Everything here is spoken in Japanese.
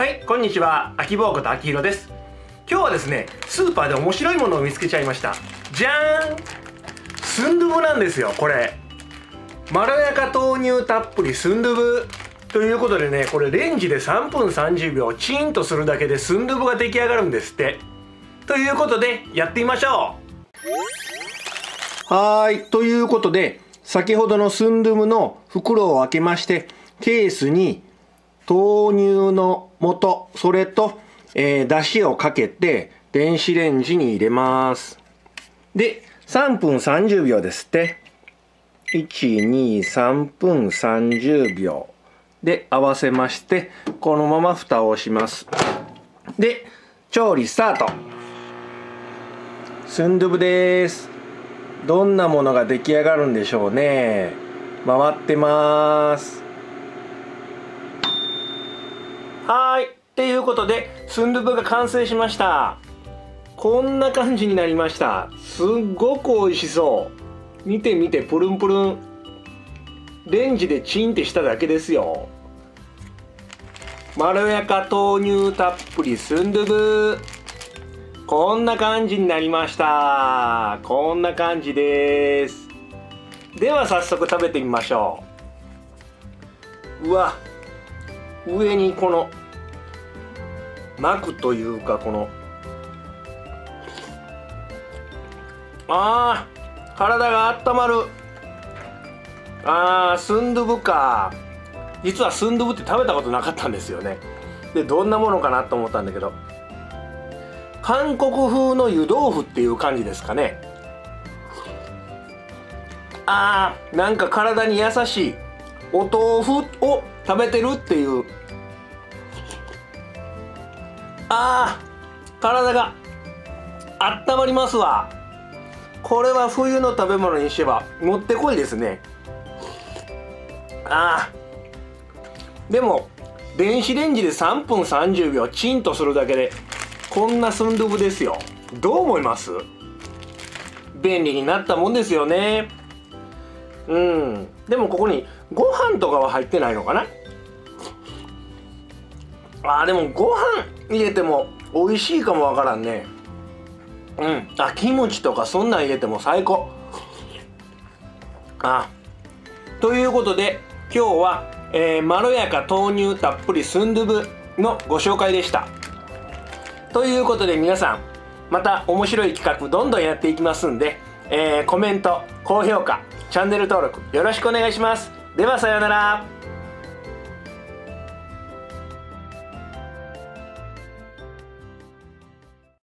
はい、こんにちは。秋坊こと秋広です。今日はですね、スーパーで面白いものを見つけちゃいました。じゃーん、スンドゥブなんですよ。これまろやか豆乳たっぷりスンドゥブということでね、これレンジで3分30秒チーンとするだけでスンドゥブが出来上がるんですって。ということでやってみましょう。ということで先ほどのスンドゥブの袋を開けまして、ケースに豆乳の素、それと、だしをかけて電子レンジに入れます。で、3分30秒ですって。1、2、3分30秒で合わせまして、このまま蓋をします。で、調理スタート。スンドゥブです。どんなものが出来上がるんでしょうね。回ってます。っていうことでスンドゥブが完成しました。こんな感じになりました。すっごく美味しそう。見て見て、プルンプルン。レンジでチンってしただけですよ。まろやか豆乳たっぷりスンドゥブ、こんな感じになりました。こんな感じです。では早速食べてみましょう。うわ、上にこの膜というか、この体が温まる。スンドゥブか。実はスンドゥブって食べたことなかったんですよね。で、どんなものかなと思ったんだけど、韓国風の湯豆腐っていう感じですかね。なんか体に優しいお豆腐を食べてるっていう。体があったまりますわ。これは冬の食べ物にしてはもってこいですね。でも電子レンジで3分30秒チンとするだけでこんなスンドゥブですよ。どう思います？便利になったもんですよね。でもここにご飯とかは入ってないのかな。でもご飯入れても美味しいかもわからんね。キムチとかそんなん入れても最高。ということで今日は、まろやか豆乳たっぷりスンドゥブのご紹介でした。ということで皆さん、また面白い企画どんどんやっていきますんで、コメント、高評価、チャンネル登録よろしくお願いします。ではさようなら。